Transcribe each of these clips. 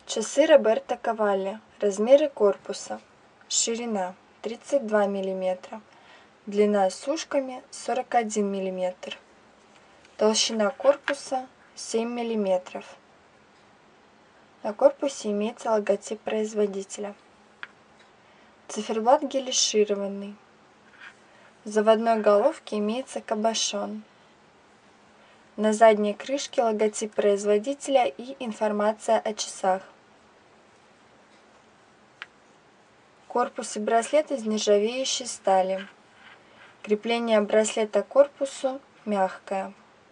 Часы Роберто Кавалли. Размеры корпуса. Ширина 32 мм. Длина с ушками 41 мм. Толщина корпуса 7 мм. На корпусе имеется логотип производителя. Циферблат гелишированный. В заводной головке имеется кабошон. На задней крышке логотип производителя и информация о часах. Корпус и браслет из нержавеющей стали. Крепление браслета к корпусу мягкое.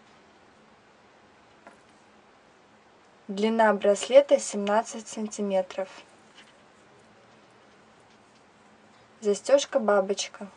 Длина браслета 17 см. Застежка бабочка.